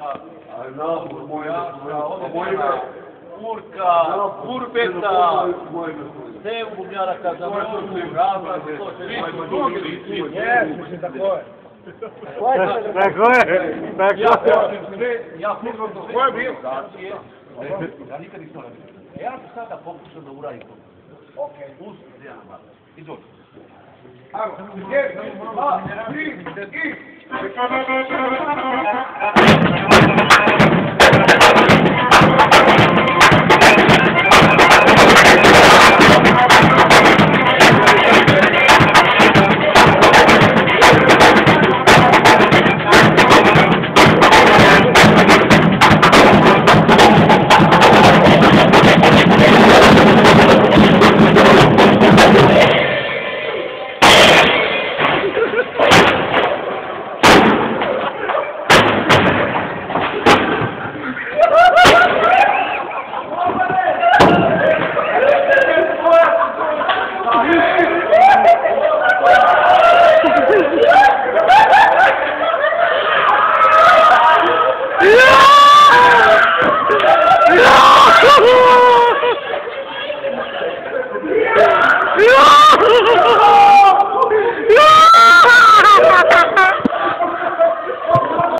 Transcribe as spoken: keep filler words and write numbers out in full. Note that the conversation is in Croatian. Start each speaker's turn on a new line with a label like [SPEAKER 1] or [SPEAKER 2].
[SPEAKER 1] A znam, moje
[SPEAKER 2] Odmjena, Urka, Urbeta, Stevu Bubnjara Kazanovu, Ravna, to se vi su drugi.
[SPEAKER 3] Jes, mislim tako je.
[SPEAKER 4] Tako je, tako je.
[SPEAKER 2] Ja slušam do sve organizacije, ja nikad nisam radio. Ja ću sada pokušam da uradim to. Okej. Uz Dejana Marka. Izvoli.
[SPEAKER 1] Ajmo, jedan, dva, tri, i...
[SPEAKER 4] No!